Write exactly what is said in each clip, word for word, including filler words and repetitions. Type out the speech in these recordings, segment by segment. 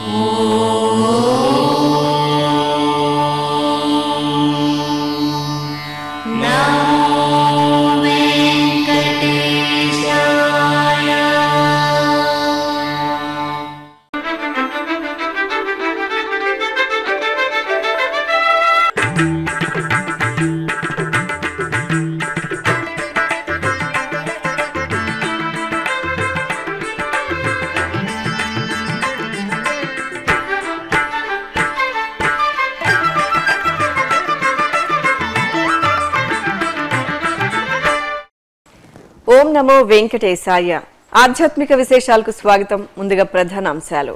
ఓం నమో వెంకటేశాయ. ఆధ్యాత్మిక విశేషాలకు స్వాగతం. ముందుగా ప్రధాన అంశాలు.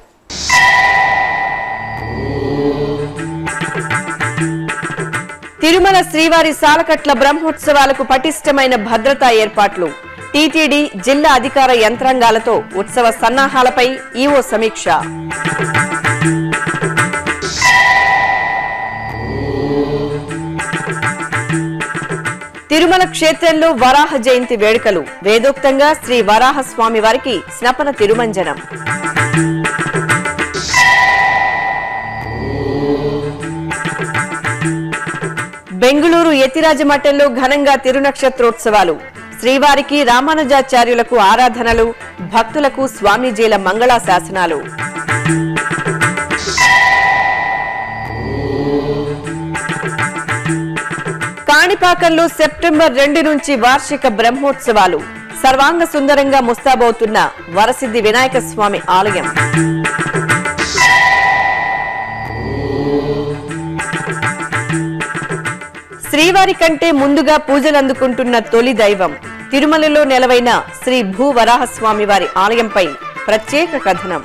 తిరుమల శ్రీవారి సాలకట్ల బ్రహ్మోత్సవాలకు పటిష్టమైన భద్రతా ఏర్పాట్లు. టీటీడీ జిల్లా అధికార యంత్రాంగాలతో ఉత్సవ సన్నాహాలపై ఈవో సమీక్ష. తిరుమల క్షేత్రంలో వరాహ జయంతి వేడుకలు. వేదోక్తంగా శ్రీ వరాహ స్వామి వారికి స్నపన తిరుమంజనం. బెంగుళూరు యతిరాజ మఠంలో ఘనంగా తిరునక్షత్రోత్సవాలు. శ్రీవారికి రామానుజాచార్యులకు ఆరాధనలు, భక్తులకు స్వామీజీల మంగళాశాసనాలు. కాణిపాకంలో సెప్టెంబర్ రెండు నుంచి వార్షిక బ్రహ్మోత్సవాలు. సర్వాంగ సుందరంగా ముస్తాబవుతున్న వరసిద్ధి వినాయక స్వామి ఆలయం. శ్రీవారి కంటే ముందుగా పూజలందుకుంటున్న తొలి దైవం. తిరుమలలో నెలవైన శ్రీ భూవరాహస్వామి వారి ఆలయంపై ప్రత్యేక కథనం.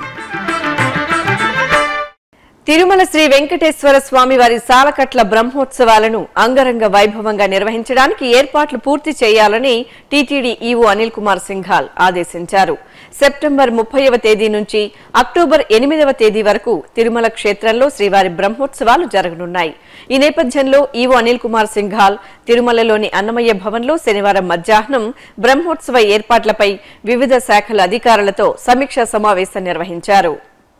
తిరుమల శ్రీ వెంకటేశ్వర స్వామి వారి సాలకట్ల బ్రహ్మోత్సవాలను అంగరంగ వైభవంగా నిర్వహించడానికి ఏర్పాట్లు పూర్తి చేయాలని టీటీడీ ఈవో అనిల్ కుమార్ సింఘాల్ ఆదేశించారు. సెప్టెంబర్ ముప్పైవ తేదీ నుంచి అక్టోబర్ ఎనిమిదవ తేదీ వరకు తిరుమల క్షేత్రంలో శ్రీవారి బ్రహ్మోత్సవాలు జరగనున్నాయి. ఈ నేపథ్యంలో ఈవో అనిల్ కుమార్ సింఘాల్ తిరుమలలోని అన్నమయ్య భవన్లో శనివారం మధ్యాహ్నం బ్రహ్మోత్సవ ఏర్పాట్లపై వివిధ శాఖల అధికారులతో సమీక్షా సమావేశం నిర్వహించారు.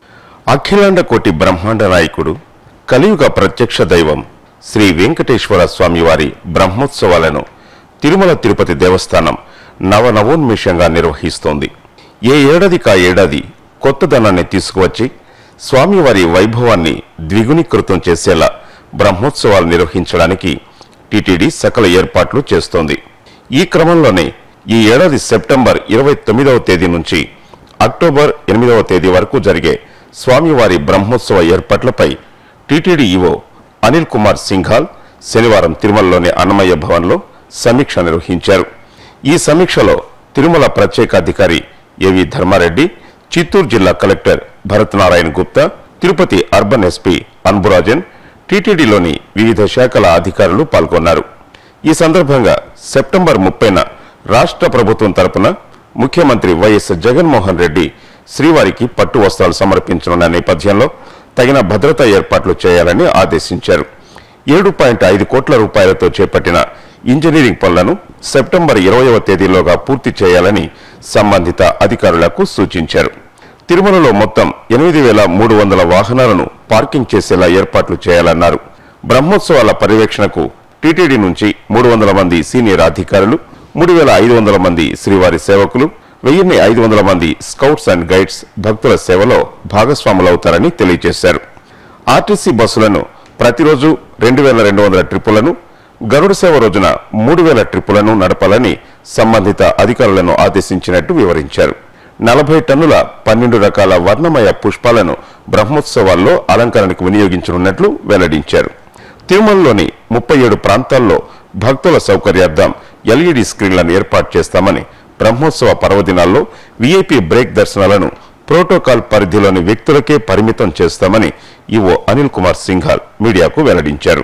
అఖిలాండ కోటి బ్రహ్మాండ నాయకుడు, కలియుగ ప్రత్యక్ష దైవం శ్రీ వెంకటేశ్వర స్వామివారి బ్రహ్మోత్సవాలను తిరుమల తిరుపతి దేవస్థానం నవనవోన్మేషంగా నిర్వహిస్తోంది. ఏ ఏడాదికా ఏడాది కొత్తదనాన్ని తీసుకువచ్చి స్వామివారి వైభవాన్ని ద్విగుణీకృతం చేసేలా బ్రహ్మోత్సవాలు నిర్వహించడానికి టీటీడీ సకల ఏర్పాట్లు చేస్తోంది. ఈ క్రమంలోనే ఈ ఏడాది సెప్టెంబర్ ఇరవై తొమ్మిదవ తేదీ నుంచి అక్టోబర్ ఎనిమిదవ తేదీ వరకు జరిగే స్వామివారి బ్రహ్మోత్సవ ఏర్పాట్లపై టీటీడీ ఈవో అనిల్ కుమార్ సింఘాల్ శనివారం తిరుమలలోని అన్నమయ్య భవన్లో సమీక్ష నిర్వహించారు. ఈ సమీక్షలో తిరుమల ప్రత్యేక అధికారి ఏవి ధర్మారెడ్డి, చిత్తూరు జిల్లా collector Bharath Narayana Gupta, Tirupati urban SP Anburajan, టీటీడీలోని వివిధ శాఖల అధికారులు పాల్గొన్నారు. ఈ సందర్భంగా సెప్టెంబర్ ముప్పైన రాష్ట్ర ప్రభుత్వం తరపున ముఖ్యమంత్రి వైఎస్ జగన్మోహన్ రెడ్డి శ్రీవారికి పట్టు వస్త్రాలు సమర్పించనున్న నేపథ్యంలో తగిన భద్రతా ఏర్పాట్లు చేయాలని ఆదేశించారు. ఏడు పాయింట్ ఐదు కోట్ల రూపాయలతో చేపట్టిన ఇంజనీరింగ్ పనులను సెప్టెంబర్ ఇరవైవ తేదీలోగా పూర్తి చేయాలని సంబంధిత అధికారులకు సూచించారు. తిరుమలలో మొత్తం ఎనిమిది వేల మూడు వందల వాహనాలను పార్కింగ్ చేసేలా ఏర్పాట్లు చేయాలన్నారు. బ్రహ్మోత్సవాల పర్యవేక్షణకు టీటీడీ నుంచి మూడు వందల మంది సీనియర్ అధికారులు, మూడు వేల ఐదు వందల మంది శ్రీవారి సేవకులు, వెయ్యిన్ని ఐదు వందల మంది స్కౌట్స్ అండ్ గైడ్స్ భక్తుల సేవలో భాగస్వాములవుతారని తెలియజేశారు. ఆర్టీసీ బస్సులను ప్రతిరోజు రెండు వేల రెండు వందల ట్రిప్పులను, గరుడ సేవ రోజున మూడు వేల ట్రిప్పులను నడపాలని సంబంధిత అధికారులను ఆదేశించినట్టు వివరించారు. నలభై టన్నుల పన్నెండు రకాల వర్ణమయ పుష్పాలను బ్రహ్మోత్సవాల్లో అలంకరణకు వినియోగించనున్నట్లు వెల్లడించారు. తిరుమలలోని ముప్పై ఏడు ప్రాంతాల్లో భక్తుల సౌకర్యార్థం ఎల్ఈడి స్క్రీన్లను ఏర్పాటు చేస్తామని, బ్రహ్మోత్సవ పర్వదినాల్లో వీఐపీ బ్రేక్ దర్శనాలను ప్రోటోకాల్ పరిధిలోని వ్యక్తులకే పరిమితం చేస్తామని ఈవో అనిల్ కుమార్ సింఘాల్ మీడియాకు వెల్లడించారు.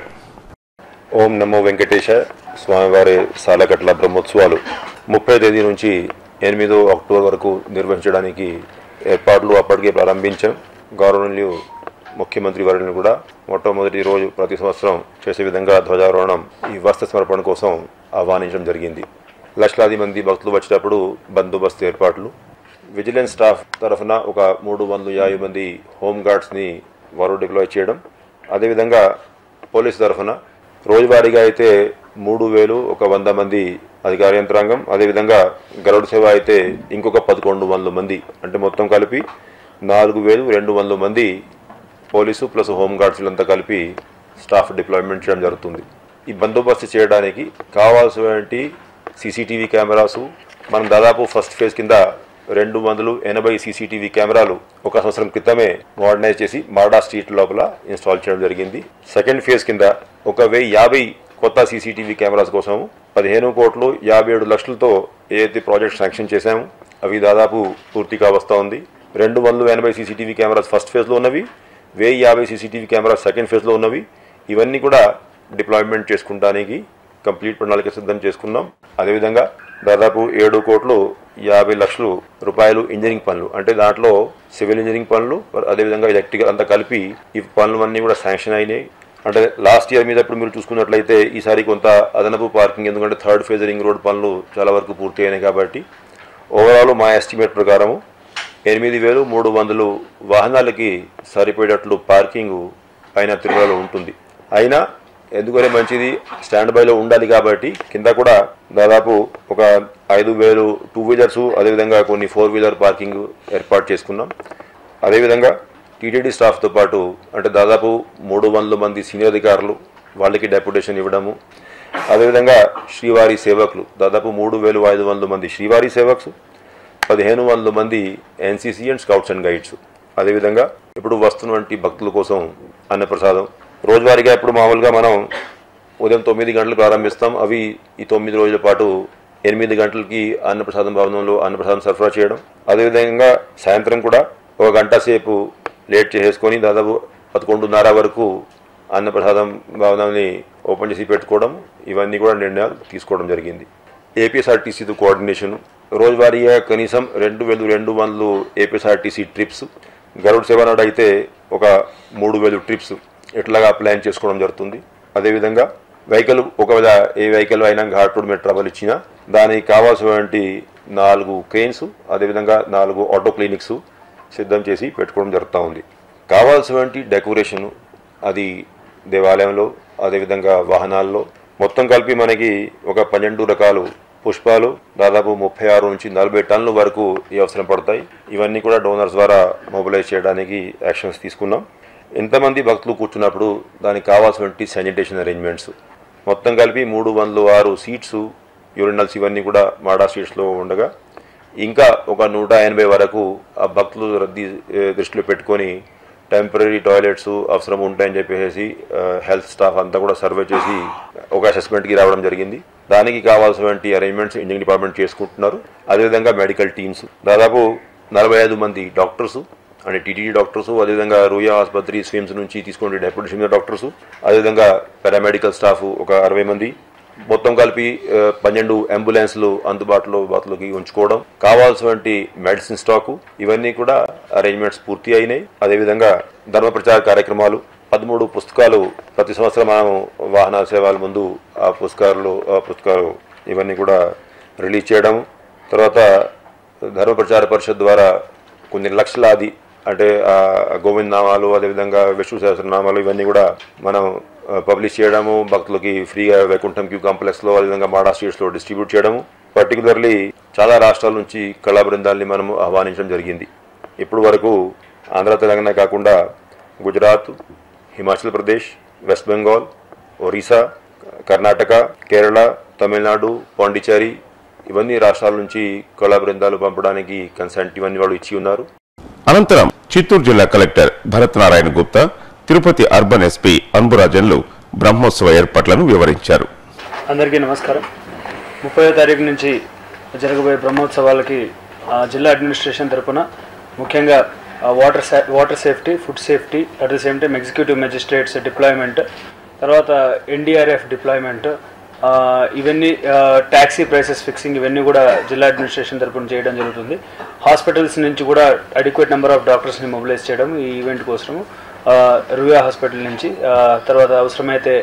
ఓం నమో వెంకటేశ. స్వామివారి సాలకట్ల బ్రహ్మోత్సవాలు ముప్పై తేదీ నుంచి ఎనిమిదో అక్టోబర్ వరకు నిర్వహించడానికి ఏర్పాట్లు అప్పటికే ప్రారంభించాం. గౌరవనీయులు ముఖ్యమంత్రి వారిని కూడా మొట్టమొదటి రోజు ప్రతి సంవత్సరం చేసే విధంగా ధ్వజారోహణం, ఈ వస్త్ర సమర్పణ కోసం ఆహ్వానించడం జరిగింది. లక్షలాది మంది భక్తులు వచ్చేటప్పుడు బందోబస్తు ఏర్పాట్లు, విజిలెన్స్ స్టాఫ్ తరఫున ఒక మూడు వందల యాభై మంది హోమ్ గార్డ్స్ని వారు డిప్లాయ్ చేయడం, అదేవిధంగా పోలీసు తరఫున రోజువారీగా అయితే మూడు వేలు ఒక వంద మంది అధికార యంత్రాంగం, అదేవిధంగా గరుడ సేవ అయితే ఇంకొక పదకొండు వందల మంది, అంటే మొత్తం కలిపి నాలుగు వేలు రెండు వందల మంది పోలీసు ప్లస్ హోమ్ గార్డ్స్లంతా కలిపి స్టాఫ్ డిప్లాయ్మెంట్ చేయడం జరుగుతుంది. ఈ బందోబస్తు చేయడానికి కావాల్సినటువంటి సీసీటీవీ కెమెరాసు మనం దాదాపు ఫస్ట్ ఫేజ్ కింద రెండు వందలు ఎనభై సీసీటీవీ కెమెరాలు ఒక సంవత్సరం క్రితమే మోడర్నైజ్ చేసి మాడా స్ట్రీట్ లోపల ఇన్స్టాల్ చేయడం జరిగింది. సెకండ్ ఫేజ్ కింద ఒక వెయ్యి యాభై కొత్త సీసీటీవీ కెమెరాస్ కోసం పదిహేను కోట్లు యాభై ఏడు లక్షలతో ఏదైతే ప్రాజెక్ట్ శాంక్షన్ చేశామో అవి దాదాపు పూర్తిగా వస్తూ ఉంది. రెండు వందల ఎనభై సీసీటీవీ కెమెరాస్ ఫస్ట్ ఫేజ్లో ఉన్నవి, వెయ్యి యాభై సీసీటీవీ కెమెరాస్ సెకండ్ ఫేజ్లో ఉన్నవి. ఇవన్నీ కూడా డిప్లాయ్మెంట్ చేసుకుంటానికి కంప్లీట్ ప్రణాళిక సిద్ధం చేసుకున్నాం. అదేవిధంగా దాదాపు ఏడు కోట్లు యాభై లక్షలు రూపాయలు ఇంజనీరింగ్ పనులు, అంటే దాంట్లో సివిల్ ఇంజనీరింగ్ పనులు అదేవిధంగా ఎలక్ట్రికల్ అంతా కలిపి ఈ పనులన్నీ కూడా శాంక్షన్ అయినాయి. అంటే లాస్ట్ ఇయర్ మీద ఇప్పుడు మీరు చూసుకున్నట్లయితే ఈసారి కొంత అదనపు పార్కింగ్, ఎందుకంటే థర్డ్ ఫేజ్ రింగ్ రోడ్ పనులు చాలా వరకు పూర్తి అయినాయి కాబట్టి ఓవరాల్ మా ఎస్టిమేట్ ప్రకారం ఎనిమిది వేలు మూడు వందలు వాహనాలకి సరిపోయేటట్లు పార్కింగ్ పైన తిరుమలలో ఉంటుంది. అయినా ఎందుకనే మంచిది స్టాండ్ బైలో ఉండాలి కాబట్టి కింద కూడా దాదాపు ఒక ఐదు వేలు టూ వీలర్స్ అదేవిధంగా కొన్ని ఫోర్ వీలర్ పార్కింగ్ ఏర్పాటు చేసుకున్నాం. అదేవిధంగా టీటీడీ స్టాఫ్తో పాటు అంటే దాదాపు మూడు వందల మంది సీనియర్ అధికారులు వాళ్ళకి డెప్యుటేషన్ ఇవ్వడము, అదేవిధంగా శ్రీవారి సేవకులు దాదాపు మూడు వేలు ఐదు వందల మంది శ్రీవారి సేవక్స్, పదిహేను వందల మంది NCC and scouts and guides, అదేవిధంగా ఇప్పుడు వస్తున్నటువంటి భక్తుల కోసం అన్నప్రసాదం రోజువారీగా ఇప్పుడు మామూలుగా మనం ఉదయం తొమ్మిది గంటలకు ప్రారంభిస్తాం. అవి ఈ తొమ్మిది రోజుల పాటు ఎనిమిది గంటలకి అన్నప్రసాదం భవనంలో అన్నప్రసాదం సరఫరా చేయడం, అదేవిధంగా సాయంత్రం కూడా ఒక గంట సేపు లేట్ చేసేసుకొని దాదాపు పదకొండున్నర వరకు అన్నప్రసాదం భవనాన్ని ఓపెన్ చేసి పెట్టుకోవడం, ఇవన్నీ కూడా నిర్ణయాలు తీసుకోవడం జరిగింది. ఏపీఎస్ఆర్టీసీతో కోఆర్డినేషన్ రోజువారీగా కనీసం రెండు వేలు రెండు వందలు ఏపీఎస్ఆర్టీసీ ట్రిప్స్, గరుడ సేవ నాడు అయితే ఒక మూడు వేలు ట్రిప్స్ ఇట్లాగా ప్లాన్ చేసుకోవడం జరుగుతుంది. అదేవిధంగా వెహికల్ ఒకవేళ ఏ వెహికల్ అయినా ఘాట్ రోడ్ మీద ట్రావెల్ ఇచ్చినా దానికి కావాల్సినటువంటి నాలుగు క్రెయిన్స్ అదేవిధంగా నాలుగు ఆటో క్లినిక్స్ సిద్ధం చేసి పెట్టుకోవడం జరుగుతూ ఉంది. కావాల్సినటువంటి డెకరేషను అది దేవాలయంలో అదేవిధంగా వాహనాల్లో మొత్తం కలిపి మనకి ఒక పన్నెండు రకాలు పుష్పాలు దాదాపు ముప్పై ఆరు నుంచి నలభై టన్నుల వరకు ఈ అవసరం పడతాయి. ఇవన్నీ కూడా డోనర్స్ ద్వారా మొబిలైజ్ చేయడానికి యాక్షన్స్ తీసుకున్నాం. ఎంతమంది భక్తులు కూర్చున్నప్పుడు దానికి కావాల్సినటువంటి శానిటేషన్ అరేంజ్మెంట్స్ మొత్తం కలిపి మూడు వందల ఆరు సీట్స్ యూరినల్స్ ఇవన్నీ కూడా మాడా సీట్స్లో ఉండగా ఇంకా ఒక నూట ఎనభై వరకు ఆ భక్తులు రద్దీ దృష్టిలో పెట్టుకొని టెంపరీ టాయిలెట్స్ అవసరం ఉంటాయని చెప్పేసి హెల్త్ స్టాఫ్ అంతా కూడా సర్వే చేసి ఒక అసెస్మెంట్కి రావడం జరిగింది. దానికి కావాల్సినటువంటి అరేంజ్మెంట్స్ ఇంజనీరింగ్ డిపార్ట్మెంట్ చేసుకుంటున్నారు. అదేవిధంగా మెడికల్ టీమ్స్ దాదాపు నలభై ఐదు మంది డాక్టర్సు అంటే టీటీడీ డాక్టర్స్, అదేవిధంగా రూయా ఆసుపత్రి స్విమ్స్ నుంచి తీసుకునే డెప్యూటీ డాక్టర్స్, అదేవిధంగా పారామెడికల్ స్టాఫ్ ఒక అరవై మంది మొత్తం కలిపి పన్నెండు అంబులెన్స్లు అందుబాటులో బాతులకి ఉంచుకోవడం, కావాల్సినటువంటి మెడిసిన్ స్టాకు ఇవన్నీ కూడా అరేంజ్మెంట్స్ పూర్తి అయినాయి. అదేవిధంగా ధర్మ ప్రచార కార్యక్రమాలు పదమూడు పుస్తకాలు ప్రతి సంవత్సరం మనం వాహన సేవల ముందు ఆ పుస్తకాలు ఆ పుస్తకాలు ఇవన్నీ కూడా రిలీజ్ చేయడం, తర్వాత ధర్మ ప్రచార పరిషత్ ద్వారా కొన్ని లక్షలాది అంటే గోవింద నామాలు అదేవిధంగా విష్ణు సహస్రనామాలు ఇవన్నీ కూడా మనం పబ్లిష్ చేయడము, భక్తులకి ఫ్రీగా వైకుంఠం క్యూ కాంప్లెక్స్లో అదేవిధంగా మాడా స్ట్రీట్స్లో డిస్ట్రిబ్యూట్ చేయడము. పర్టికులర్లీ చాలా రాష్ట్రాల నుంచి కళా బృందాల్ని మనము ఆహ్వానించడం జరిగింది. ఇప్పుడు వరకు ఆంధ్ర తెలంగాణ కాకుండా గుజరాత్, హిమాచల్ ప్రదేశ్, వెస్ట్ బెంగాల్, ఒరిస్సా, కర్ణాటక, కేరళ, తమిళనాడు, పాండిచేరి ఇవన్నీ రాష్ట్రాల నుంచి కళా బృందాలు పంపడానికి కన్సెంట్ ఇవన్నీ వాళ్ళు ఇచ్చి ఉన్నారు. అనంతరం చిత్తూరు జిల్లా collector Bharath Narayana Gupta, Tirupati urban SP అన్బురాజన్లు బ్రహ్మోత్సవ ఏర్పాట్లను వివరించారు. అందరికీ నమస్కారం. ముప్పై తారీఖు నుంచి జరగబోయే బ్రహ్మోత్సవాలకి జిల్లా అడ్మినిస్ట్రేషన్ తరఫున ముఖ్యంగా water water safety, food safety, at the same time executive magistrates deployment, తర్వాత ఎన్డీఆర్ఎఫ్ డిప్లాయ్మెంట్, ఇవన్నీ ట్యాక్సీ ప్రైసెస్ ఫిక్సింగ్ ఇవన్నీ కూడా జిల్లా అడ్మినిస్ట్రేషన్ తరఫున చేయడం జరుగుతుంది. హాస్పిటల్స్ నుంచి కూడా అడిక్వేట్ నెంబర్ ఆఫ్ డాక్టర్స్ని మొబిలైజ్ చేయడం ఈ ఈవెంట్ కోసము రుయా హాస్పిటల్ నుంచి, తర్వాత అవసరమైతే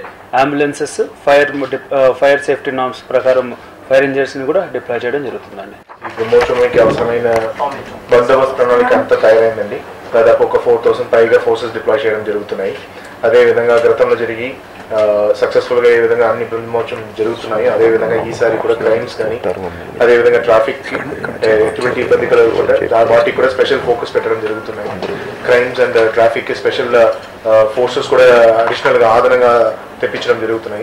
ambulances, fire fire safety norms ప్రకారం ఫైర్ ఇంజనీర్స్ని కూడా డిప్లాయ్ చేయడం జరుగుతుందండి. బ్రహ్మోత్సవానికి అవసరమైన బందోబస్తు ప్రణాళిక అంతా తయారైందండి. దాదాపు ఒక ఫోర్ థౌసండ్ పైగా ఫోర్సెస్ డిప్లాయ్ చేయడం జరుగుతున్నాయి. అదేవిధంగా గతంలో జరిగి సక్సెస్ఫుల్గా ఏ విధంగా అన్ని బ్రహ్మోత్సవం జరుగుతున్నాయి, అదేవిధంగా ఈసారి కూడా క్రైమ్స్ కానీ అదేవిధంగా ట్రాఫిక్ ఎటువంటి ఇబ్బంది కలగకుండా వాటికి కూడా స్పెషల్ ఫోకస్ పెట్టడం జరుగుతున్నాయి. Crimes and traffic special forces కూడా అడిషనల్గా ఆదనంగా తెప్పించడం జరుగుతున్నాయి.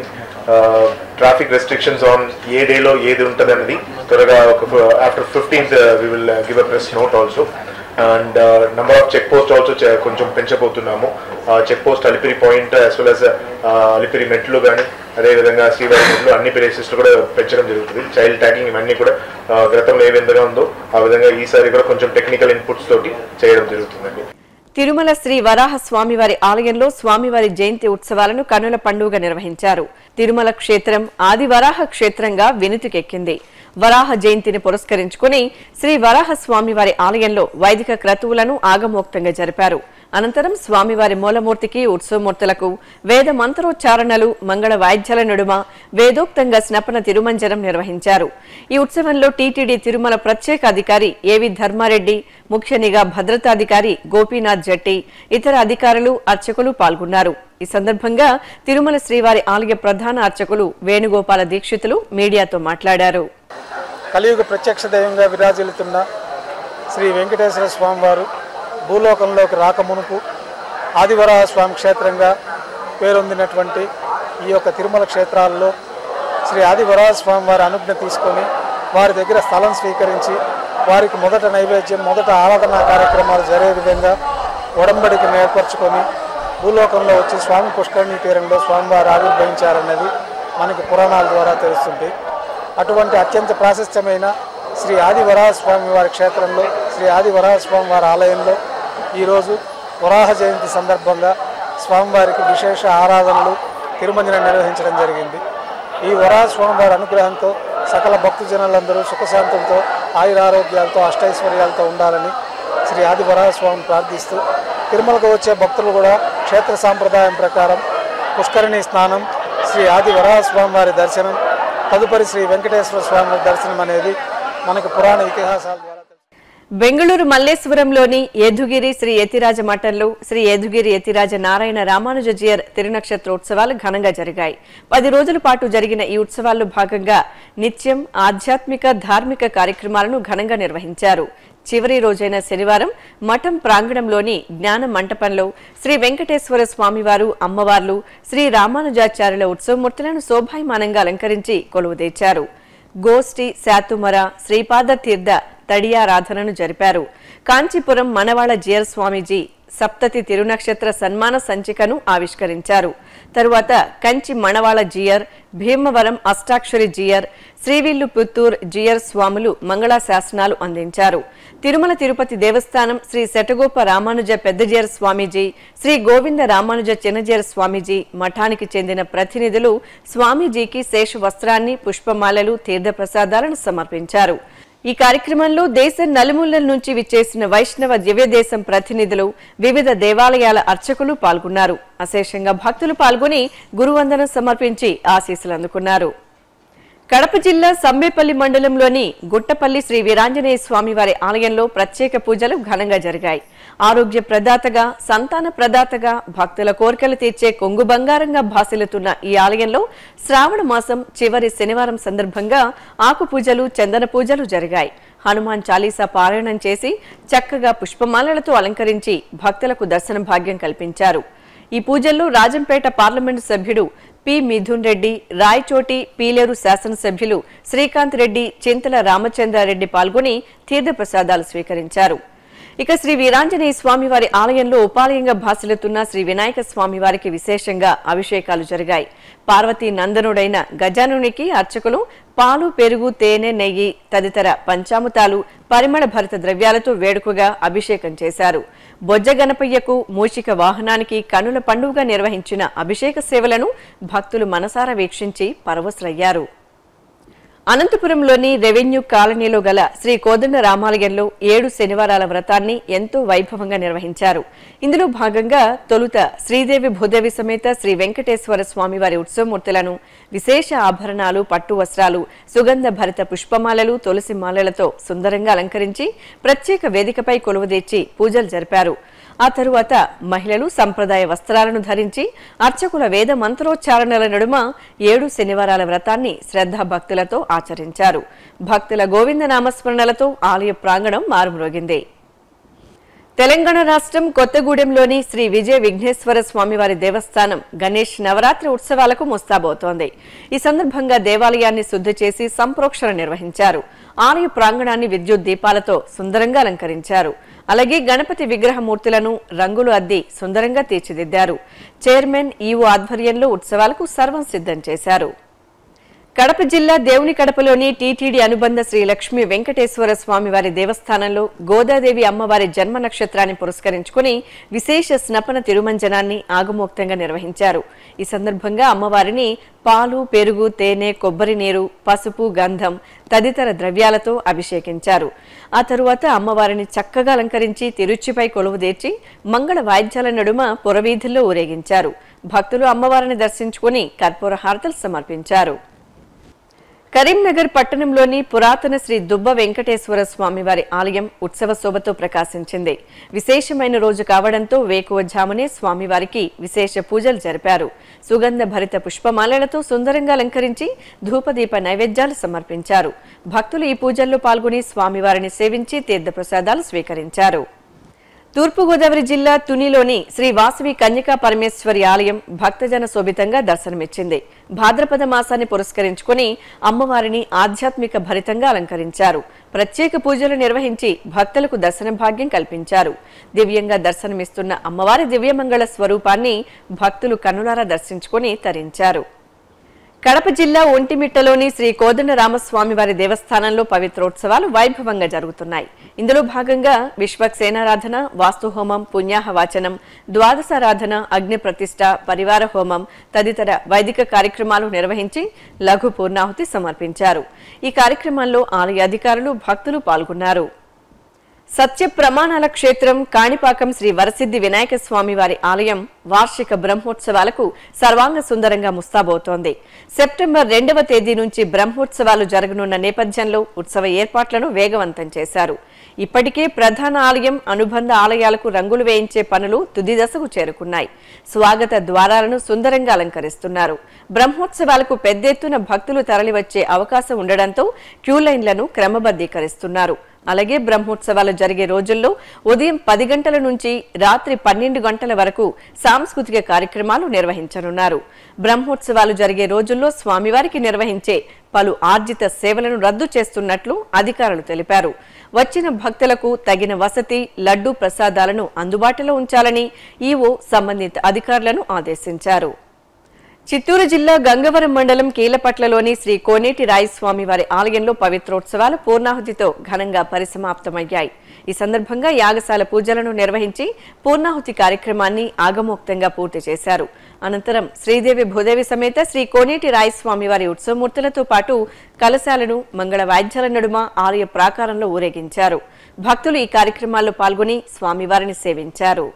ట్రాఫిక్ రెస్ట్రిక్షన్స్ ఆన్ ఏ డేలో ఏది ఉంటుంది అన్నది త్వరగా ఒక after fifteenth we will give a press note also. And number of check post also కొంచెం పెంచబోతున్నాము. Check post Alipiri point as well as Alipiri మెట్లు కానీ అదేవిధంగా శ్రీవారి మెట్లు అన్ని ప్లేసెస్లో కూడా పెంచడం జరుగుతుంది. చైల్డ్ ట్యాగింగ్ ఇవన్నీ కూడా గతంలో ఏ విధంగా ఉందో ఆ విధంగా ఈసారి కూడా కొంచెం టెక్నికల్ ఇన్పుట్స్ తోటి చేయడం జరుగుతుందండి. తిరుమల శ్రీ వరాహ స్వామివారి ఆలయంలో స్వామివారి జయంతి ఉత్సవాలను కనుల పండుగ నిర్వహించారు. తిరుమల క్షేత్రం ఆది వరాహ క్షేత్రంగా వినుతికెక్కింది. వరాహ జయంతిని పురస్కరించుకుని శ్రీ వరాహ స్వామివారి ఆలయంలో వైదిక క్రతువులను ఆగమోక్తంగా జరిపారు. అనంతరం స్వామివారి మూలమూర్తికి ఉత్సవమూర్తులకు వేద మంత్రోచ్చారణలు మంగళ వాయిద్యాల నడుమ వేదోక్తంగా స్నపన తిరుమంజనం నిర్వహించారు. ఈ ఉత్సవంలో టీటీడీ తిరుమల ప్రత్యేక అధికారి ఏవి ధర్మారెడ్డి, ముఖ్య నిఘా భద్రతాధికారి గోపీనాథ్ జట్టి, ఇతర అధికారులు అర్చకులు పాల్గొన్నారు. ఈ సందర్భంగా తిరుమల శ్రీవారి ఆలయ ప్రధాన అర్చకులు వేణుగోపాల దీక్షితులు మీడియాతో మాట్లాడారు. కలియుగ ప్రత్యక్ష దైవంగా విరాజిల్లుతున్న శ్రీ వెంకటేశ్వర స్వామివారు భూలోకంలోకి రాకమునుపు ఆదివరాహ స్వామి క్షేత్రంగా పేరొందినటువంటి ఈ యొక్క తిరుమల క్షేత్రాల్లో శ్రీ ఆదివరాహ స్వామి వారి అనుజ్ఞ తీసుకొని వారి దగ్గర స్థలం స్వీకరించి వారికి మొదట నైవేద్యం మొదట ఆరాధనా కార్యక్రమాలు జరిగే విధంగా ఒడంబడికను ఏర్పరచుకొని భూలోకంలో వచ్చి స్వామి పుష్కరిణీ తీరంలో స్వామివారు ఆవిర్భవించారన్నది మనకి పురాణాల ద్వారా తెలుస్తుంది. అటువంటి అత్యంత ప్రాశస్త్యమైన శ్రీ ఆదివరాహ స్వామి వారి క్షేత్రంలో శ్రీ ఆదివరాహ స్వామి వారి ఆలయంలో ఈరోజు వరాహ జయంతి సందర్భంగా స్వామివారికి విశేష ఆరాధనలు తిరుమంజనం నిర్వహించడం జరిగింది. ఈ వరాహ స్వామివారి అనుగ్రహంతో సకల భక్తజనులందరూ సుఖశాంతులతో ఆయురారోగ్యాలతో అష్టైశ్వర్యాలతో ఉండాలని శ్రీ ఆదివరాహ స్వామిని ప్రార్థిస్తూ తిరుమలకు వచ్చే భక్తులు కూడా క్షేత్ర సాంప్రదాయం ప్రకారం పుష్కరిణీ స్నానం, శ్రీ ఆదివరాహ స్వామి వారి దర్శనం, తదుపరి శ్రీ వెంకటేశ్వర స్వామి వారి దర్శనం అనేది మనకు పురాణ ఇతిహాసాల ద్వారా. బెంగళూరు మల్లేశ్వరంలోని యదుగిరి శ్రీ యతిరాజ మఠంలో శ్రీ యదుగిరి యతిరాజ నారాయణ రామానుజీయర్ తిరునక్షత్రోత్సవాలు ఘనంగా జరిగాయి. పది రోజుల పాటు జరిగిన ఈ ఉత్సవాల్లో భాగంగా నిత్యం ఆధ్యాత్మిక ధార్మిక కార్యక్రమాలను ఘనంగా నిర్వహించారు. చివరి రోజైన శనివారం మఠం ప్రాంగణంలోని జ్ఞాన మంటపంలో శ్రీ వెంకటేశ్వర స్వామివారు, అమ్మవార్లు, శ్రీ రామానుజాచార్యుల ఉత్సవమూర్తులను శోభాయమానంగా అలంకరించి కొలువుదీర్చారు. గోష్ఠి, శాతుమర, శ్రీపాద తీర్థ తడియారాధనను జరిపారు. కాంచీపురం మనవాళ జియర్ స్వామీజీ సప్తతి తిరునక్షత్ర సన్మాన సంచికను ఆవిష్కరించారు. తరువాత కంచి మణవాళ జియర్, భీమవరం అష్టాక్షరి జియర్, శ్రీవిల్లు పుత్తూర్ జియర్ స్వాములు మంగళాశాసనాలు అందించారు. తిరుమల తిరుపతి దేవస్థానం శ్రీ శటగోప రామానుజ పెద్దజియర్ స్వామీజీ, శ్రీ గోవింద రామానుజ చిన్నజియర్ స్వామీజీ, మఠానికి చెందిన ప్రతినిధులు స్వామీజీకి శేష వస్త్రాన్ని, పుష్పమాలలు, తీర్థప్రసాదాలను సమర్పించారు. ఈ కార్యక్రమంలో దేశం నలుమూలల నుంచి విచ్చేసిన వైష్ణవ దివ్యదేశం ప్రతినిధులు, వివిధ దేవాలయాల అర్చకులు పాల్గొన్నారు. అశేషంగా భక్తులు పాల్గొని గురువందనం సమర్పించి ఆశీస్సులు అందుకున్నారు. కడప జిల్లా సంబేపల్లి మండలంలోని గుట్టపల్లి శ్రీ వీరాంజనేయ స్వామివారి ఆలయంలో ప్రత్యేక పూజలు ఘనంగా జరిగాయి. ఆరోగ్య ప్రదాతగా, సంతాన ప్రదాతగా, భక్తుల కోరికలు తీర్చే కొంగు బంగారంగా భాసిల్లుతున్న ఈ ఆలయంలో శ్రావణ మాసం చివరి శనివారం సందర్భంగా ఆకు పూజలు, చందన పూజలు జరిగాయి. హనుమాన్ చాలీసా పారాయణం చేసి చక్కగా పుష్పమాలలతో అలంకరించి భక్తులకు దర్శన భాగ్యం కల్పించారు. ఈ పూజల్లో రాజంపేట పార్లమెంటు సభ్యుడు పి మిథున్ రెడ్డి, రాయచోటి పీలేరు శాసనసభ్యులు శ్రీకాంత్ రెడ్డి, చింతల రామచంద్రారెడ్డి పాల్గొని తీర్థప్రసాదాలు స్వీకరించారు. ఇక శ్రీ వీరాంజనేయ స్వామివారి ఆలయంలో ఉపాలయంగా భాసిల్లుతున్న శ్రీ వినాయక స్వామివారికి విశేషంగా అభిషేకాలు జరిగాయి. పార్వతీ నందనుడైన గజానునికి అర్చకులు పాలు, పెరుగు, తేనె, నెయ్యి తదితర పంచామృతాలు, పరిమళ భరిత ద్రవ్యాలతో వేడుకగా అభిషేకం చేశారు. బొజ్జ గణపయ్యకు, మూషిక వాహనానికి కనుల పండుగగా నిర్వహించిన అభిషేక సేవలను భక్తులు మనసారా వీక్షించి పరవశులయ్యారు. అనంతపురంలోని రెవెన్యూ కాలనీలో గల శ్రీ కోదండ రామాలయంలో ఏడు శనివారాల వ్రతాన్ని ఎంతో వైభవంగా నిర్వహించారు. ఇందులో భాగంగా తొలుత శ్రీదేవి భూదేవి సమేత శ్రీ వెంకటేశ్వర స్వామివారి ఉత్సవమూర్తులను విశేష ఆభరణాలు, పట్టు వస్త్రాలు, సుగంధ భరిత పుష్పమాలలు, తులసి మాలలతో సుందరంగా అలంకరించి ప్రత్యేక వేదికపై కొలువుదీర్చి పూజలు జరిపారు. ఆ తరువాత మహిళలు సంప్రదాయ వస్త్రాలను ధరించి అర్చకుల వేద మంత్రోచ్చారణల నడుమ ఏడు శనివారాల వ్రతాన్ని శ్రద్ధాభక్తులతో ఆచరించారు. భక్తుల గోవింద నామస్మరణలతో ఆలయ ప్రాంగణం మారుమ్రోగింది. తెలంగాణ రాష్ట్రం కొత్తగూడెంలోని శ్రీ విజయ విఘ్నేశ్వర స్వామివారి దేవస్థానం గణేష్ నవరాత్రి ఉత్సవాలకు ముస్తాబవుతోంది. ఈ సందర్భంగా దేవాలయాన్ని శుద్ధి చేసి సంప్రోక్షణ నిర్వహించారు. ఆలయ ప్రాంగణాన్ని విద్యుత్ దీపాలతో సుందరంగా అలంకరించారు. అలాగే గణపతి విగ్రహమూర్తులను రంగులు అద్ది సుందరంగా తీర్చిదిద్దారు. చైర్మన్ ఈవో ఆధ్వర్యంలో ఉత్సవాలకు సర్వం సిద్ధం చేశారు. కడప జిల్లా దేవుని కడపలోని టీటీడీ అనుబంధ శ్రీ లక్ష్మీ వెంకటేశ్వర స్వామివారి దేవస్థానంలో గోదాదేవి అమ్మవారి జన్మ నక్షత్రాన్ని పురస్కరించుకుని విశేష స్నపన తిరుమంజనాన్ని ఆగమోక్తంగా నిర్వహించారు. ఈ సందర్భంగా అమ్మవారిని పాలు, పెరుగు, తేనె, కొబ్బరి నీరు, పసుపు, గంధం తదితర ద్రవ్యాలతో అభిషేకించారు. ఆ తరువాత అమ్మవారిని చక్కగా అలంకరించి తిరుచిపై కొలువుదీర్చి మంగళ వాయిద్యాల నడుమ పురవీధుల్లో ఊరేగించారు. భక్తులు అమ్మవారిని దర్శించుకుని కర్పూర హారతలు సమర్పించారు. కరీంనగర్ పట్టణంలోని పురాతన శ్రీ దుబ్బ వెంకటేశ్వర స్వామివారి ఆలయం ఉత్సవ శోభతో ప్రకాశించింది. విశేషమైన రోజు కావడంతో వేకువజామునే స్వామివారికి విశేష పూజలు జరిపారు. సుగంధ భరిత పుష్పమాలలతో సుందరంగా అలంకరించి ధూపదీప నైవేద్యాలు సమర్పించారు. భక్తులు ఈ పూజల్లో పాల్గొని స్వామివారిని సేవించి తీర్థప్రసాదాలు స్వీకరించారు. తూర్పుగోదావరి జిల్లా తునిలోని శ్రీ వాసవి కన్యకా పరమేశ్వరి ఆలయం భక్తజన శోభితంగా దర్శనమిచ్చింది. భాద్రపద మాసాన్ని పురస్కరించుకుని అమ్మవారిని ఆధ్యాత్మిక భరితంగా అలంకరించారు. ప్రత్యేక పూజలు నిర్వహించి భక్తులకు దర్శన భాగ్యం కల్పించారు. దివ్యంగా దర్శనమిస్తున్న అమ్మవారి దివ్యమంగళ స్వరూపాన్ని భక్తులు కన్నులారా దర్శించుకుని తరించారు. కడప జిల్లా ఒంటిమిట్టలోని శ్రీ కోదండ రామస్వామివారి దేవస్థానంలో పవిత్రోత్సవాలు వైభవంగా జరుగుతున్నాయి. ఇందులో భాగంగా విశ్వక్సేనారాధన, వాస్తుహోమం, పుణ్యాహవాచనం, ద్వాదశారాధన, అగ్ని ప్రతిష్ఠ, పరివార హోమం తదితర వైదిక కార్యక్రమాలు నిర్వహించి లఘు పూర్ణాహుతి సమర్పించారు. ఈ కార్యక్రమాల్లో ఆలయ అధికారులు, భక్తులు పాల్గొన్నారు. సత్య ప్రమాణాల క్షేత్రం కాణిపాకం శ్రీ వరసిద్ధి వినాయక స్వామి వారి ఆలయం వార్షిక బ్రహ్మోత్సవాలకు సర్వాంగ సుందరంగా ముస్తాబవుతోంది. సెప్టెంబర్ రెండవ తేదీ నుంచి బ్రహ్మోత్సవాలు జరగనున్న నేపథ్యంలో ఉత్సవ ఏర్పాట్లను వేగవంతం చేశారు. ఇప్పటికే ప్రధాన ఆలయం, అనుబంధ ఆలయాలకు రంగులు వేయించే పనులు తుది దశకు చేరుకున్నాయి. స్వాగత ద్వారాలను సుందరంగా అలంకరిస్తున్నారు. బ్రహ్మోత్సవాలకు పెద్ద ఎత్తున భక్తులు తరలివచ్చే అవకాశం ఉండడంతో క్యూలైన్లను క్రమబద్ధీకరిస్తున్నారు. అలాగే బ్రహ్మోత్సవాలు జరిగే రోజుల్లో ఉదయం పది గంటల నుంచి రాత్రి పన్నెండు గంటల వరకు సాంస్కృతిక కార్యక్రమాలు నిర్వహించనున్నారు. బ్రహ్మోత్సవాలు జరిగే రోజుల్లో స్వామివారికి నిర్వహించే పలు ఆర్జిత సేవలను రద్దు చేస్తున్నట్లు అధికారులు తెలిపారు. వచ్చిన భక్తులకు తగిన వసతి, లడ్డూ ప్రసాదాలను అందుబాటులో ఉంచాలని ఈవో సంబంధిత అధికారులను ఆదేశించారు. చిత్తూరు జిల్లా గంగవరం మండలం కీలపట్లలోని శ్రీ కోనేటి రాయస్వామి వారి ఆలయంలో పవిత్రోత్సవాలు పూర్ణాహుతితో ఘనంగా పరిసమాప్తమయ్యాయి. ఈ సందర్భంగా యాగశాల పూజలను నిర్వహించి పూర్ణాహుతి కార్యక్రమాన్ని ఆగమోక్తంగా పూర్తి చేశారు. అనంతరం శ్రీదేవి భూదేవి సమేత శ్రీ కోనేటి రాయస్వామి వారి ఉత్సవమూర్తులతో పాటు కలశాలను మంగళ వాయిద్యాల నడుమ ఆలయ ప్రాకారంలో ఊరేగించారు. భక్తులు ఈ కార్యక్రమాల్లో పాల్గొని స్వామివారిని సేవించారు.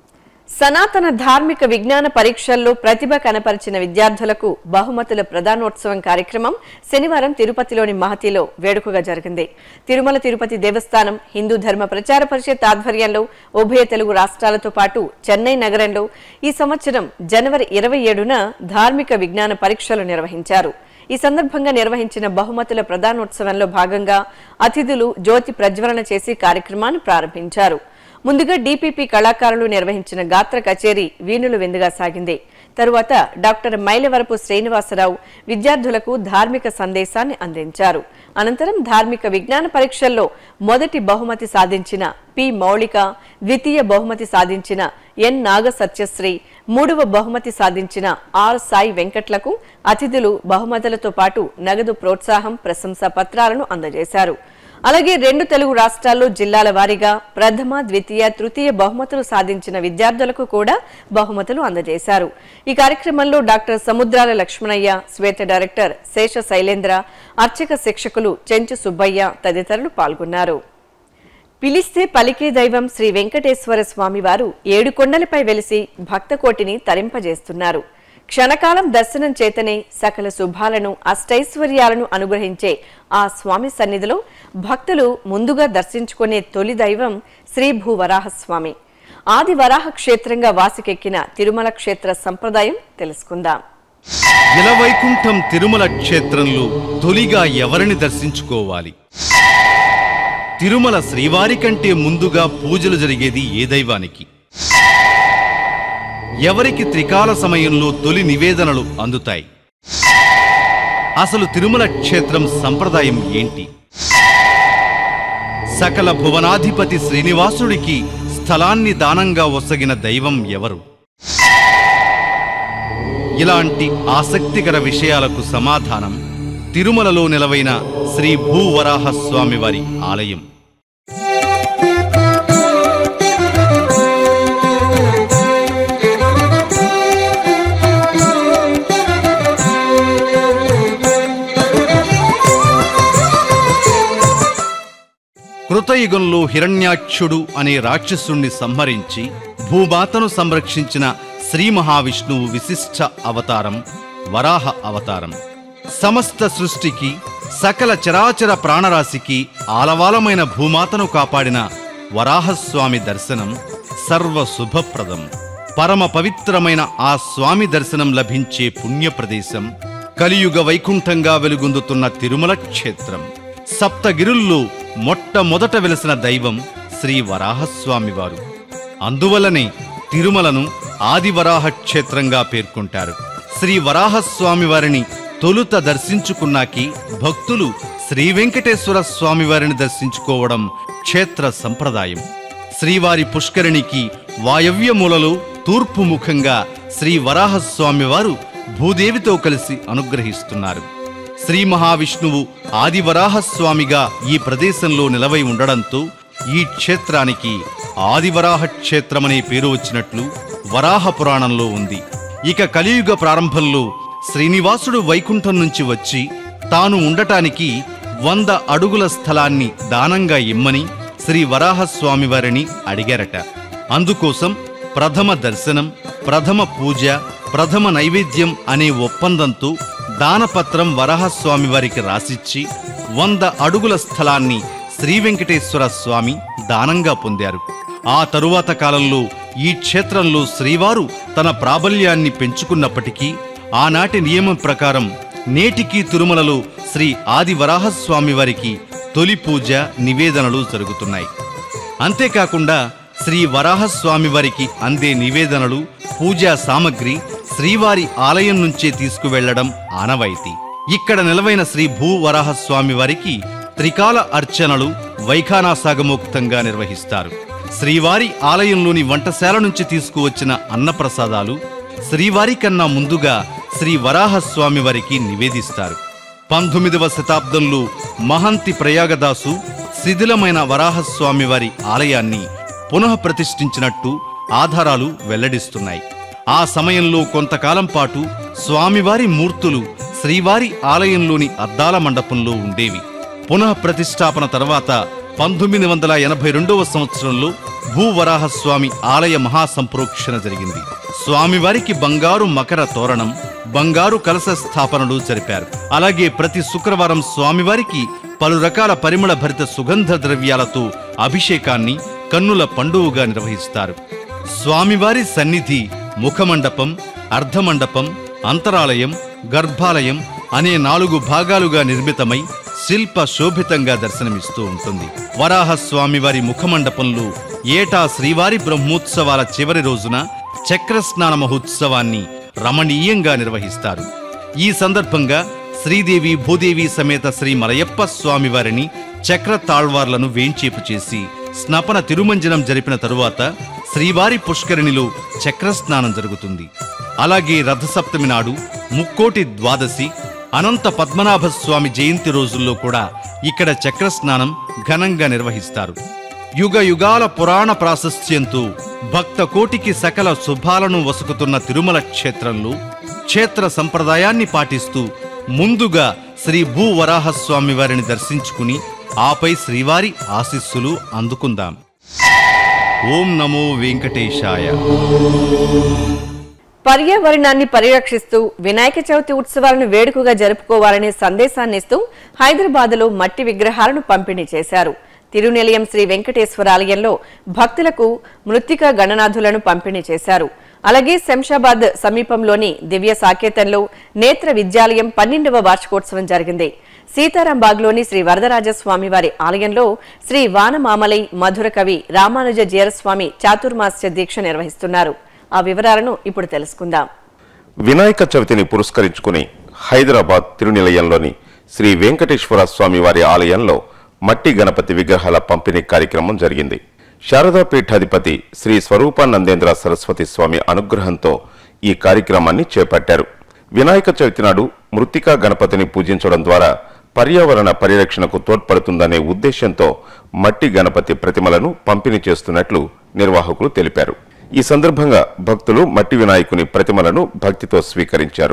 సనాతన ధార్మిక విజ్ఞాన పరీక్షల్లో ప్రతిభ కనపరిచిన విద్యార్థులకు బహుమతుల ప్రదానోత్సవం కార్యక్రమం శనివారం తిరుపతిలోని మహతిలో వేడుకగా జరిగింది. తిరుమల తిరుపతి దేవస్థానం హిందూ ధర్మ ప్రచార పరిషత్ ఆధ్వర్యంలో ఉభయ తెలుగు రాష్ట్రాలతో పాటు చెన్నై నగరంలో ఈ సంవత్సరం జనవరి ఇరవై ఏడున ధార్మిక విజ్ఞాన పరీక్షలు నిర్వహించారు. ఈ సందర్భంగా నిర్వహించిన బహుమతుల ప్రదానోత్సవంలో భాగంగా అతిథులు జ్యోతి ప్రజ్వలన చేసి కార్యక్రమాన్ని ప్రారంభించారు. ముందుగా డీపీపీ కళాకారులు నిర్వహించిన గాత్ర కచేరీ వీణులు విందుగా సాగింది. తరువాత డాక్టర్ మైలవరపు శ్రీనివాసరావు విద్యార్థులకు ధార్మిక సందేశాన్ని అందించారు. అనంతరం ధార్మిక విజ్ఞాన పరీక్షల్లో మొదటి బహుమతి సాధించిన పి మౌళిక, ద్వితీయ బహుమతి సాధించిన ఎన్ నాగ సత్యశ్రీ, మూడవ బహుమతి సాధించిన ఆర్ సాయి వెంకట్లకు అతిథులు బహుమతులతో పాటు నగదు ప్రోత్సాహం, ప్రశంసా పత్రాలను అందజేశారు. అలాగే రెండు తెలుగు రాష్ట్రాల్లో జిల్లాల వారీగా ప్రథమ ద్వితీయ తృతీయ బహుమతులు సాధించిన విద్యార్థులకు కూడా బహుమతులు అందజేశారు. ఈ కార్యక్రమంలో డాక్టర్ సముద్రాల లక్ష్మణయ్య, శ్వేత డైరెక్టర్ శేష శైలేంద్ర, అర్చక శిక్షకులు చెంచు సుబ్బయ్య తదితరులు పాల్గొన్నారు. పిలిస్తే పలికే దైవం శ్రీ వెంకటేశ్వర స్వామివారు ఏడు కొండలపై వెలిసి భక్తకోటిని తరింపజేస్తున్నారు. క్షణకాలం దర్శనం చేతనే సకల శుభాలను అష్టైశ్వర్యాలను అనుగ్రహించే ఆ స్వామి సన్నిధిలో భక్తులు ముందుగా దర్శించుకునే తొలి దైవం శ్రీ భూవరాహస్వామి. ఆది వరాహ క్షేత్రంగా వాసికెక్కిన తిరుమల క్షేత్ర సంప్రదాయం తెలుసుకుందాం. ఇలవైకుంఠం తిరుమల క్షేత్రంలో తొలిగా ఎవరిని దర్శించుకోవాలి? తిరుమల శ్రీవారి కంటే ముందుగా పూజలు జరిగేది ఏ దైవానికి? ఎవరికి త్రికాల సమయంలో తొలి నివేదనలు అందుతాయి? అసలు తిరుమల క్షేత్రం సంప్రదాయం ఏంటి? సకల భువనాధిపతి శ్రీనివాసుడికి స్థలాన్ని దానంగా ఒసగిన దైవం ఎవరు? ఇలాంటి ఆసక్తికర విషయాలకు సమాధానం తిరుమలలో నెలవైన శ్రీ భూవరాహస్వామి వారి ఆలయం. కృతయుగంలో హిరణ్యాక్షుడు అనే రాక్షసుణ్ణి సంహరించి భూమాతను సంరక్షించిన శ్రీ మహావిష్ణువు విశిష్ట అవతారం వరాహ అవతారం. సమస్త సృష్టికి, సకల చరాచర ప్రాణరాశికి ఆలవాలమైన భూమాతను కాపాడిన వరాహస్వామి దర్శనం సర్వ శుభప్రదం. పరమ పవిత్రమైన ఆ స్వామి దర్శనం లభించే పుణ్యప్రదేశం కలియుగ వైకుంఠంగా వెలుగొందుతున్న తిరుమల క్షేత్రం. సప్తగిరుల్లో మొట్టమొదట వెలసిన దైవం శ్రీ వరాహస్వామివారు. అందువల్లనే తిరుమలను ఆదివరాహ క్షేత్రంగా పేర్కొంటారు. శ్రీ వరాహస్వామివారిని తొలుత దర్శించుకున్నాకి భక్తులు శ్రీ వెంకటేశ్వర స్వామివారిని దర్శించుకోవడం క్షేత్ర సంప్రదాయం. శ్రీవారి పుష్కరిణికి వాయవ్యమూలలో తూర్పు ముఖంగా శ్రీ వరాహస్వామివారు భూదేవితో కలిసి అనుగ్రహిస్తున్నారు. శ్రీ మహావిష్ణువు ఆదివరాహస్వామిగా ఈ ప్రదేశంలో నిలవై ఉండడంతో ఈ క్షేత్రానికి ఆదివరాహ క్షేత్రమనే పేరు వచ్చినట్లు వరాహ పురాణంలో ఉంది. ఇక కలియుగ ప్రారంభంలో శ్రీనివాసుడు వైకుంఠం నుంచి వచ్చి తాను ఉండటానికి వంద అడుగుల స్థలాన్ని దానంగా ఇమ్మని శ్రీ వరాహస్వామివారిని అడిగారట. అందుకోసం ప్రథమ దర్శనం, ప్రథమ పూజ, ప్రథమ నైవేద్యం అనే ఒప్పందంతో దానపత్రం వరాహస్వామి వారికి రాసిచ్చి వంద అడుగుల స్థలాన్ని శ్రీ వెంకటేశ్వర స్వామి దానంగా పొందారు. ఆ తరువాత కాలంలో ఈ క్షేత్రంలో శ్రీవారు తన ప్రాబల్యాన్ని పెంచుకున్నప్పటికీ ఆనాటి నియమం ప్రకారం నేటికీ తిరుమలలో శ్రీ ఆది వరాహస్వామి వారికి తొలి పూజ, నివేదనలు జరుగుతున్నాయి. అంతేకాకుండా శ్రీ వరాహస్వామి వారికి అందే నివేదనలు, పూజా సామగ్రి శ్రీవారి ఆలయం నుంచే తీసుకువెళ్లడం ఆనవాయితీ. ఇక్కడ నిలవైన శ్రీ భూవరాహస్వామి వారికి త్రికాల అర్చనలు వైఖానాసాగమోక్తంగా నిర్వహిస్తారు. శ్రీవారి ఆలయంలోని వంటశాల నుంచి తీసుకువచ్చిన అన్నప్రసాదాలు శ్రీవారి కన్నా ముందుగా శ్రీ వరాహస్వామి వారికి నివేదిస్తారు. పంతొమ్మిదవ శతాబ్దంలో మహంతి ప్రయాగదాసు శిథిలమైన వరాహస్వామి వారి ఆలయాన్ని పునః ప్రతిష్ఠించినట్టు ఆధారాలు వెల్లడిస్తున్నాయి. ఆ సమయంలో కొంతకాలం పాటు స్వామివారి మూర్తులు శ్రీవారి ఆలయంలోని అద్దాల మండపంలో ఉండేవి. పునః ప్రతిష్టాపన తర్వాత పంతొమ్మిది వందల ఎనభై రెండవ సంవత్సరంలో భూవరాహస్వామి ఆలయ మహాసంప్రోక్షణ జరిగింది. స్వామివారికి బంగారు మకర తోరణం, బంగారు కలశ స్థాపనలు జరిపారు. అలాగే ప్రతి శుక్రవారం స్వామివారికి పలు రకాల పరిమళ భరిత సుగంధ ద్రవ్యాలతో అభిషేకాన్ని కన్నుల పండువగా నిర్వహిస్తారు. స్వామివారి సన్నిధి ముఖమండపం, అర్ధమండపం, అంతరాలయం, గర్భాలయం అనే నాలుగు భాగాలుగా నిర్మితమై శిల్ప శోభితంగా దర్శనమిస్తూ ఉంటుంది. వరాహస్వామివారి ముఖమండపంలో ఏటా శ్రీవారి బ్రహ్మోత్సవాల చివరి రోజున చక్రస్నాన మహోత్సవాన్ని రమణీయంగా నిర్వహిస్తారు. ఈ సందర్భంగా శ్రీదేవి భూదేవి సమేత శ్రీ మలయప్ప స్వామివారిని చక్ర తాళ్వార్లను వేంచేపు చేసి స్నపన తిరుమంజనం జరిపిన తరువాత శ్రీవారి పుష్కరిణిలో చక్రస్నానం జరుగుతుంది. అలాగే రథసప్తమి నాడు ముక్కోటి ద్వాదశి, అనంత పద్మనాభ స్వామి జయంతి రోజుల్లో కూడా ఇక్కడ చక్రస్నానం ఘనంగా నిర్వహిస్తారు. యుగ యుగాల పురాణ ప్రాశస్త్యంతో భక్త కోటికి సకల శుభాలను వసుకుతున్న తిరుమల క్షేత్రంలో క్షేత్ర సంప్రదాయాన్ని పాటిస్తూ ముందుగా శ్రీ భూవరాహస్వామి వారిని దర్శించుకుని ఆపై శ్రీవారి ఆశీస్సులు అందుకుందాం. ఓం నమో వెంకటేశాయ. పర్యావరణాన్ని పరిరక్షిస్తూ వినాయక చవితి ఉత్సవాలను వేడుకగా జరుపుకోవాలనే సందేశాన్ని ఇస్తూ హైదరాబాద్లో మట్టి విగ్రహాలను పంపిణీ చేశారు. తిరునిలయం శ్రీ వెంకటేశ్వర ఆలయంలో భక్తులకు మృత్తికా గణనాథులను పంపిణీ చేశారు. అలాగే శంషాబాద్ సమీపంలోని దివ్య సాకేతంలో నేత్ర విద్యాలయం పన్నెండవ వార్షికోత్సవం జరిగింది. సీతారాంబాగ్లోని శ్రీ వరదరాజస్వామివారి ఆలయంలో శ్రీ వానమామలై మధుర కవి రామానుజ జీయరస్వామి చాతుర్మాస్య దీక్ష నిర్వహిస్తున్నారు. ఆ వివరాలను ఇప్పుడు తెలుసుకుందాం. వినాయక చవితిని పురస్కరించుకుని హైదరాబాద్ తిరునిలయంలోని శ్రీ వెంకటేశ్వర స్వామి వారి ఆలయంలో మట్టి గణపతి విగ్రహాల పంపిణీ కార్యక్రమం జరిగింది. శారదా పీఠాధిపతి శ్రీ స్వరూపానందేంద్ర సరస్వతి స్వామి అనుగ్రహంతో ఈ కార్యక్రమాన్ని చేపట్టారు. వినాయక చవితి నాడు మృత్తికా గణపతిని పూజించడం ద్వారా పర్యావరణ పరిరక్షణకు తోడ్పడుతుందనే ఉద్దేశంతో మట్టి గణపతి ప్రతిమలను పంపిణీ చేస్తున్నట్లు నిర్వాహకులు తెలిపారు. ఈ సందర్భంగా భక్తులు మట్టి వినాయకుని ప్రతిమలను భక్తితో స్వీకరించారు.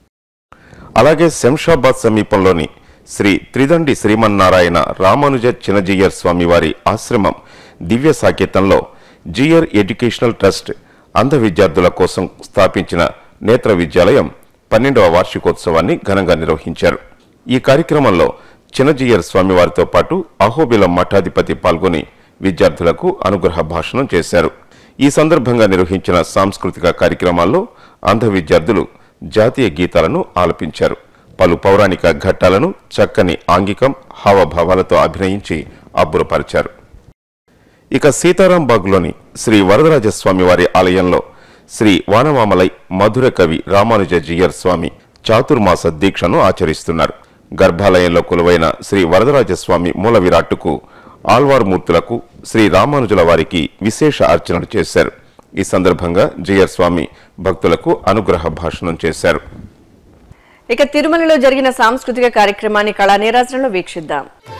అలాగే శంషాబాద్ సమీపంలోని శ్రీ త్రిదండి శ్రీమన్నారాయణ రామానుజ చినజీయర్ స్వామివారి ఆశ్రమం దివ్య సాకేతంలో జీయర్ ఎడ్యుకేషనల్ ట్రస్ట్ అంధ విద్యార్థుల కోసం స్థాపించిన నేత్ర విద్యాలయం పన్నెండవ వార్షికోత్సవాన్ని ఘనంగా నిర్వహించారు. ఈ కార్యక్రమంలో చినజీయర్ స్వామివారితో పాటు అహోబిలం మఠాధిపతి పాల్గొని విద్యార్థులకు అనుగ్రహ భాషణం చేశారు. ఈ సందర్భంగా నిర్వహించిన సాంస్కృతిక కార్యక్రమాల్లో అంధ విద్యార్థులు జాతీయ గీతాలను ఆలపించారు. పలు పౌరాణిక ఘట్టాలను చక్కని ఆంగికం హావభావాలతో అభినయించి అబ్బురపరిచారు. ఇక సీతారాంబాగ్లోని శ్రీ వరదరాజస్వామి వారి ఆలయంలో శ్రీ వానమామలై మధుర కవి రామానుజ జీయర్ స్వామి చాతుర్మాస దీక్షను ఆచరిస్తున్నారు. గర్భాలయంలో కొలువైన శ్రీ వరదరాజస్వామి మూల విరాట్టుకు ఆల్వార్మూర్తులకు శ్రీ రామానుజుల వారికి విశేష అర్చనలు చేశారు. ఈ సందర్భంగా జీయర్ స్వామి భక్తులకు అనుగ్రహ భాషణం చేశారు. ఇక తిరుమలలో జరిగిన సాంస్కృతిక కార్యక్రమాన్ని కళా నీరాజనంలో వీక్షిద్దాం.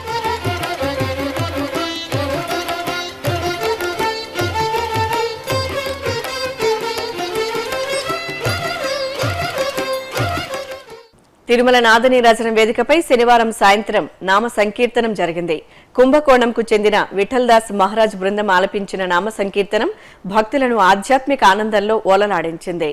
తిరుమల నాదనీరాజనం వేదికపై శనివారం సాయంత్రం నామ సంకీర్తనం జరిగింది. కుంభకోణంకు చెందిన విఠల్దాస్ మహారాజ్ బృందం ఆలపించిన నామ సంకీర్తనం భక్తులను ఆధ్యాత్మిక ఆనందంలో ఓలలాడించింది.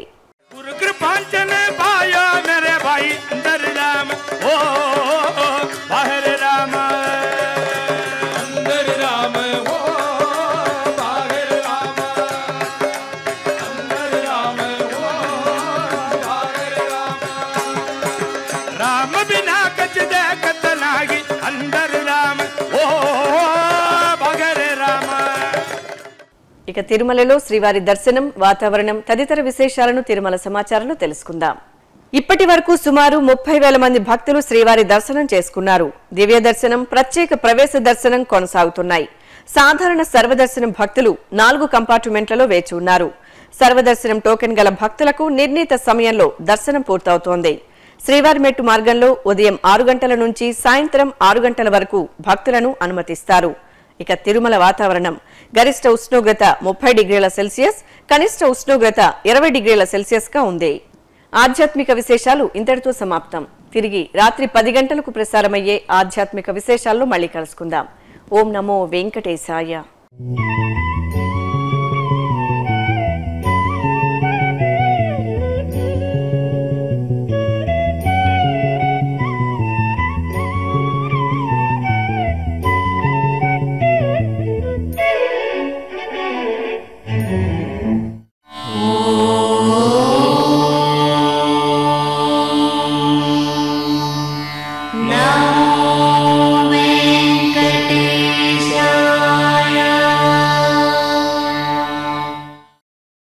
ఇక తిరుమలలో శ్రీవారి దర్శనం, వాతావరణం తదితర విశేషాలను తిరుమల సమాచారంలో తెలుసుకుందాం. ఇప్పటి వరకు సుమారు ముప్పై వేల మంది భక్తులు శ్రీవారి దర్శనం చేసుకున్నారు. దివ్య దర్శనం, ప్రత్యేక ప్రవేశ దర్శనం కొనసాగుతున్నాయి. సాధారణ సర్వదర్శనం భక్తులు నాలుగు కంపార్ట్మెంట్లలో వేచి ఉన్నారు. సర్వదర్శనం టోకెన్ గల భక్తులకు నిర్ణీత సమయంలో దర్శనం పూర్తవుతోంది. శ్రీవారి మెట్టు మార్గంలో ఉదయం ఆరు గంటల నుంచి సాయంత్రం ఆరు గంటల వరకు భక్తులను అనుమతిస్తారు. ఇక తిరుమల వాతావరణం గరిష్ట ఉష్ణోగ్రత ముప్పై డిగ్రీల సెల్సియస్, కనిష్ట ఉష్ణోగ్రత ఇరవై డిగ్రీల సెల్సియస్ గా ఉంది. ఆధ్యాత్మిక విశేషాలు ఇంతటితో సమాప్తం. తిరిగి రాత్రి పది గంటలకు ప్రసారమయ్యే ఆధ్యాత్మిక విశేషాల్లో మళ్ళీ కలుసుకుందాం. ఓం నమో వెంకటేశాయ.